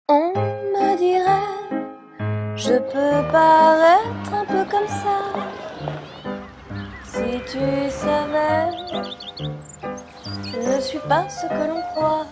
On me dirait, je peux paraître un peu comme ça. Si tu savais, je ne suis pas ce que l'on croit.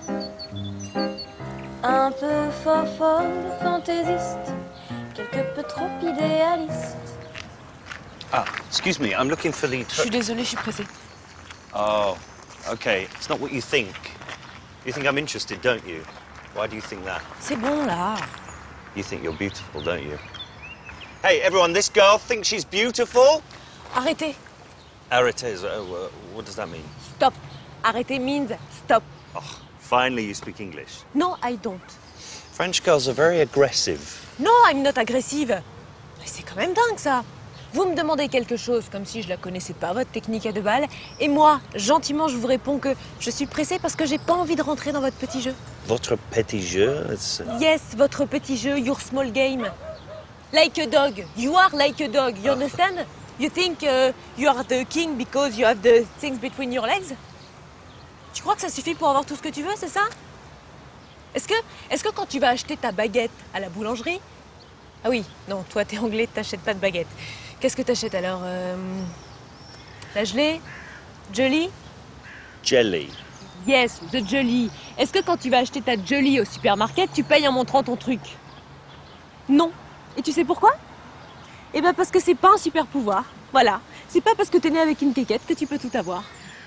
Un peu folle, fantaisiste, quelque peu trop idéaliste. Ah, excuse me, I'm looking for the... Je suis désolée, je suis pressée. Oh, okay. It's not what you think. You think I'm interested, don't you? Why do you think that? C'est bon, là. You think you're beautiful, don't you? Hey, everyone, this girl thinks she's beautiful? Arrêtez. Arrêtez, what does that mean? Stop. Arrêtez means stop. Oh, finally you speak English. No, I don't. French girls are very aggressive. No, I'm not agressive. Mais c'est quand même dingue, ça. Vous me demandez quelque chose comme si je la connaissais pas, votre technique à deux balles. Et moi, gentiment, je vous réponds que je suis pressée parce que j'ai pas envie de rentrer dans votre petit jeu. Votre petit jeu? Yes, votre petit jeu, your small game. Like a dog. You are like a dog. You understand? You think you are the king because you have the things between your legs? Tu crois que ça suffit pour avoir tout ce que tu veux, c'est ça? Est-ce que quand tu vas acheter ta baguette à la boulangerie... Ah oui, non, toi t'es anglais, t'achètes pas de baguette. Qu'est-ce que t'achètes alors la gelée? Jelly? Jelly. Yes, the jelly. Est-ce que quand tu vas acheter ta jelly au supermarket, tu payes en montrant ton truc? Non. Et tu sais pourquoi? Eh ben parce que c'est pas un super pouvoir. Voilà. C'est pas parce que t'es né avec une quéquette que tu peux tout avoir.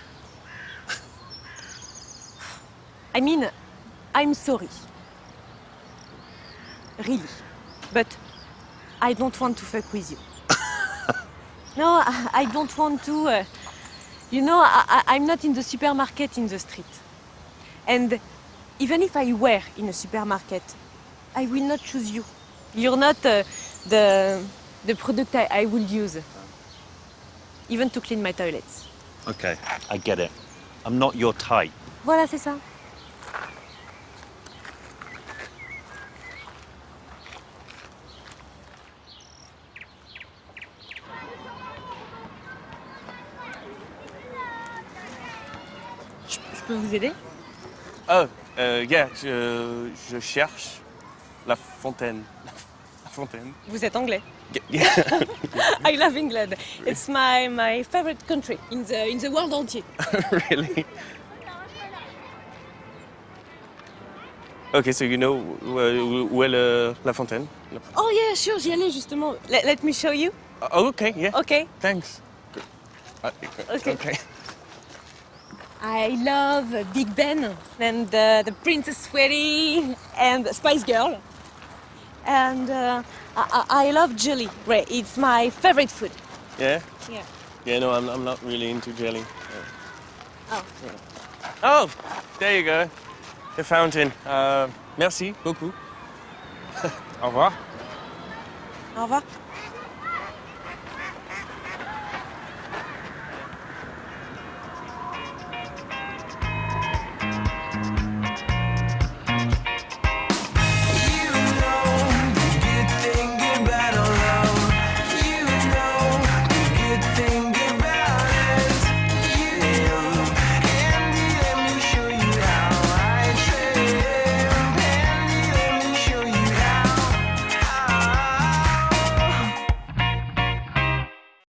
I mean, I'm sorry. Really. But I don't want to fuck with you. No, I don't want to. You know, I'm not in the supermarket in the street. And even if I were in a supermarket, I will not choose you. You're not the product I will use. Even to clean my toilets. Okay, I get it. I'm not your type. Voilà, c'est ça. Je peux vous aider? Oh, yeah, je cherche la fontaine. La fontaine. Vous êtes anglais? Yeah. I love England. It's my favorite country in the world entier. Really? Okay, so you know où est la fontaine? Oh yeah, sure, j'y allais justement. Let me show you. Oh, okay, yeah. Okay. Thanks. Okay. I love Big Ben and the Princess Sweetie and Spice Girl. And I love jelly. Right, it's my favorite food. Yeah? Yeah. Yeah, no, I'm not really into jelly. Oh. Oh, there you go. The fountain. Merci beaucoup. Au revoir. Au revoir.